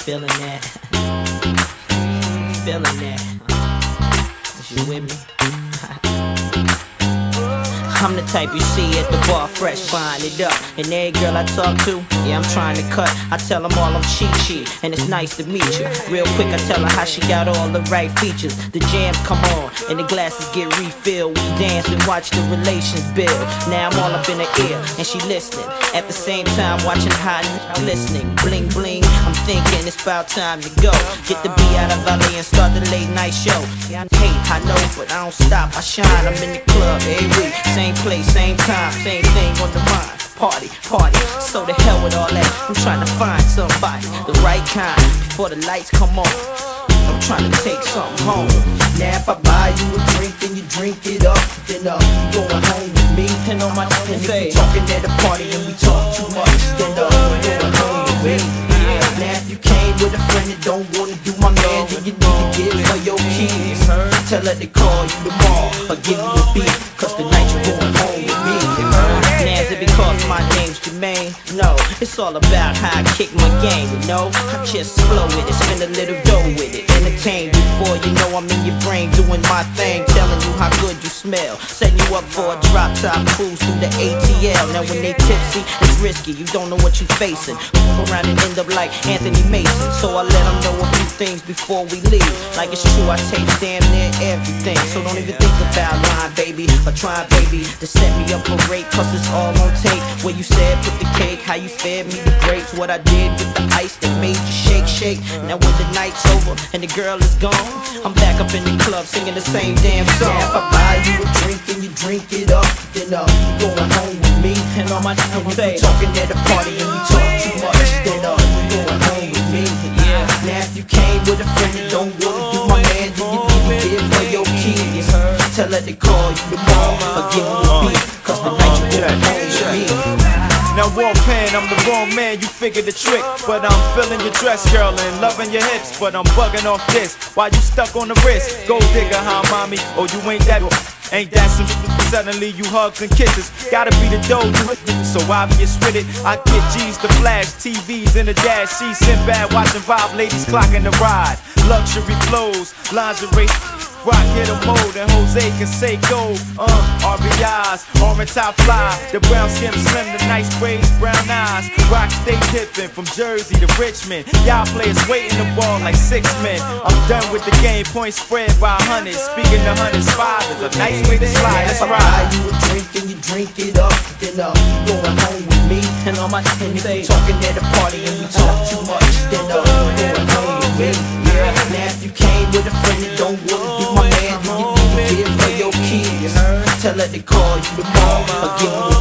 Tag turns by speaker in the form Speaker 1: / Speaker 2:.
Speaker 1: Feeling that. Feeling that. Is you with me? I'm the type you see at the bar, fresh, buying it up. And every girl I talk to, yeah, I'm trying to cut. I tell them all I'm cheat, and it's nice to meet you. Real quick, I tell her how she got all the right features. The jams come on, and the glasses get refilled. We dance and watch the relations build. Now I'm all up in her ear, and she listening. At the same time, watching how listening. Bling, bling, I'm thinking it's about time to go. Get the B out of LA and start the late night show. Hey, I know, but I don't stop, I shine. I'm in the club every week. Same place, same time, same thing on the mind. Party, party, so the hell with all that. I'm trying to find somebody, the right kind, before the lights come on. I'm trying to take something home. Now if I buy you a drink and you drink it up, then you going home with me. And on my and if we talking at a party and we talk too much, then you going home with me. Yeah. Now if you came with a friend that don't wanna do my man, then you need to give her your keys. Tell her to call you tomorrow or give you a beat, cause tonight you going home with me. Now is it because my name's Jermaine? No, it's all about how I kick my game, you know. I just flow with it, spend a little dough with it. Entertain before you know I'm in your brain doing my thing, telling you how good you smell, setting you up for a drop top cruise through the ATL. Now when they tipsy, it's risky, you don't know what you facing. Move around and end up like Anthony Mason. So I let them know a few things before we leave. Like it's true, I taste damn near everything. So don't even think about lying, baby, or trying, baby, to set me up for rape, cause it's all on tape. Where you said put the cake, how you fed me the grapes, what I did with the ice that made you shake, shake. Now when the night's over and the girl is gone, I'm back up in the club singing the same damn song. Now if I buy you a drink and you drink it up, then you going home with me. And all my say talking at a party and we talk too much, then you going home with me. Yeah. Now if you came with a friend that don't wanna do my man, then you need to give her your keys. Tell her to call you tomorrow or give you a beat, cause tonight you going home with me.
Speaker 2: Now Warpan, I'm the wrong man, you figured the trick. But I'm feeling your dress, girl, and loving your hips. But I'm bugging off this, while you stuck on the wrist. Gold digger, huh, mommy? Oh, you ain't that. Ain't that some shit? Suddenly you hugs and kisses. Gotta be the dough, you so obvious with it. I get G's to flash, TVs in the dash. She's Sinbad watching Vibe, ladies clocking the ride. Luxury flows, lingerie, rock hit a mode, and Jose can say go. RBIs, orange top fly, the brown skin slim, the nice braids, brown eyes. Rock stay dipping from Jersey to Richmond. Y'all players waiting the ball like 6 men. I'm done with the game, points spread by hundreds. Speaking to hundreds, five is a nice way to slide.
Speaker 1: If I buy you a drink and you drink it up, then you going home with me. And all my friends say talking at a party and we talk too much, then you going home with me. Yeah. Now if you came with a friend that don't wanna do my man, then you need to give her your keys. Tell her to call you tomorrow or give you